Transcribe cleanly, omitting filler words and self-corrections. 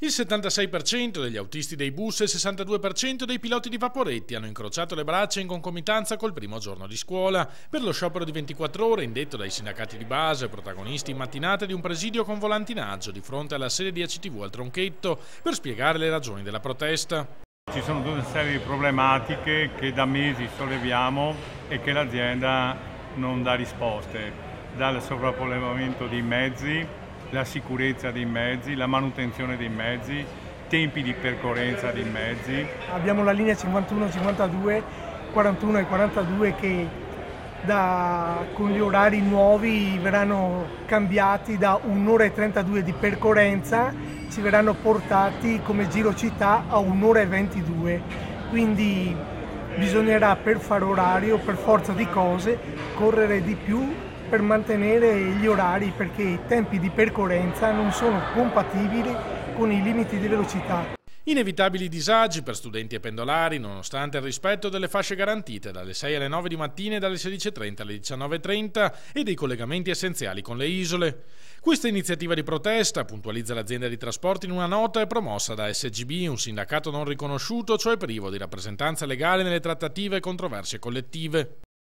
Il 76% degli autisti dei bus e il 62% dei piloti di vaporetti hanno incrociato le braccia in concomitanza col primo giorno di scuola per lo sciopero di 24 ore indetto dai sindacati di base, protagonisti in mattinata di un presidio con volantinaggio di fronte alla sede di ACTV al Tronchetto per spiegare le ragioni della protesta. Ci sono tutta una serie di problematiche che da mesi solleviamo e che l'azienda non dà risposte, dal sovraffollamento dei mezzi, la sicurezza dei mezzi, la manutenzione dei mezzi, tempi di percorrenza dei mezzi. Abbiamo la linea 51, 52, 41 e 42 che con gli orari nuovi verranno cambiati da 1 ora e 32 di percorrenza, ci verranno portati come giro città a 1 ora e 22. Quindi bisognerà per fare orario, per forza di cose, correre di più per mantenere gli orari, perché i tempi di percorrenza non sono compatibili con i limiti di velocità. Inevitabili disagi per studenti e pendolari nonostante il rispetto delle fasce garantite dalle 6 alle 9 di mattina e dalle 16:30 alle 19:30 e dei collegamenti essenziali con le isole. Questa iniziativa di protesta, puntualizza l'azienda di trasporti in una nota, è promossa da SGB, un sindacato non riconosciuto, cioè privo di rappresentanza legale nelle trattative e controversie collettive.